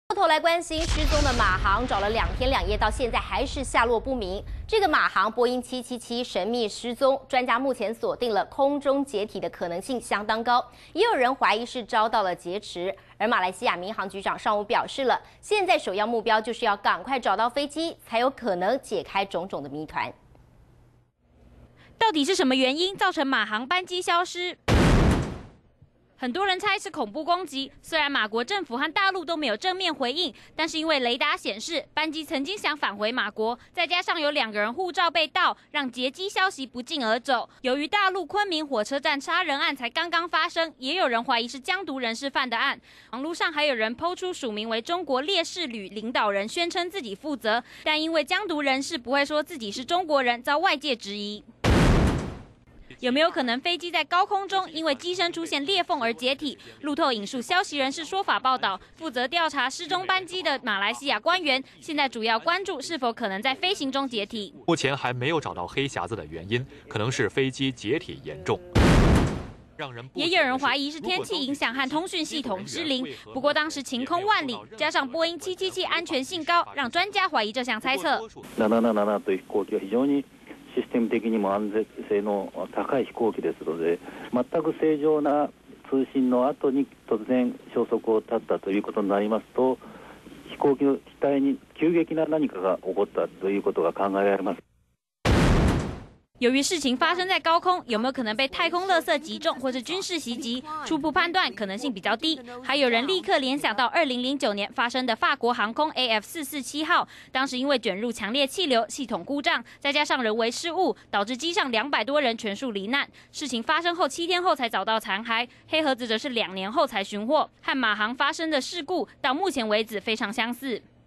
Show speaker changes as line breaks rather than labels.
过头来关心失踪的马航，找了2天2夜，到现在还是下落不明。这个马航波音777神秘失踪，专家目前锁定了空中解体的可能性相当高，也有人怀疑是遭到了劫持。而马来西亚民航局长上午表示了，现在首要目标就是要赶快找到飞机，才有可能解开种种的谜团。
到底是什么原因造成马航班机消失？很多人猜是恐怖攻击，虽然马国政府和大陆都没有正面回应，但是因为雷达显示班机曾经想返回马国，再加上有2个人护照被盗，让劫机消息不胫而走。由于大陆昆明火车站杀人案才刚刚发生，也有人怀疑是疆独人士犯的案。网络上还有人抛出署名为中国烈士旅领导人，宣称自己负责，但因为疆独人士不会说自己是中国人，遭外界质疑。有没有可能飞机在高空中因为机身出现裂缝而解体？路透引述消息人士说法报道，负责调查失踪班机的马来西亚官员现在主要关注是否可能在飞行中解体。
目前还没有找到黑匣子的原因，可能是飞机解体严重。
也有人怀疑是天气影响和通讯系統失灵，不過當時晴空萬里，加上波音777安全性高，讓專家懷疑這項猜測。
777という飛行機は非常にシステム的にも安全性の高い飛行機ですので、全く正常な通信の後に突然消息を絶ったということになりますと、飛行機の機体に急激な何かが起こったということが考えられます。
由于事情发生在高空，有没有可能被太空垃圾击中或是军事袭击？初步判断可能性比较低。还有人立刻联想到2009年发生的法国航空 AF447号，当时因为卷入强烈气流，系统故障，再加上人为失误，导致机上200多人全数罹难。事情发生后7天后才找到残骸，黑盒子则是2年后才寻获，和马航发生的事故到目前为止非常相似。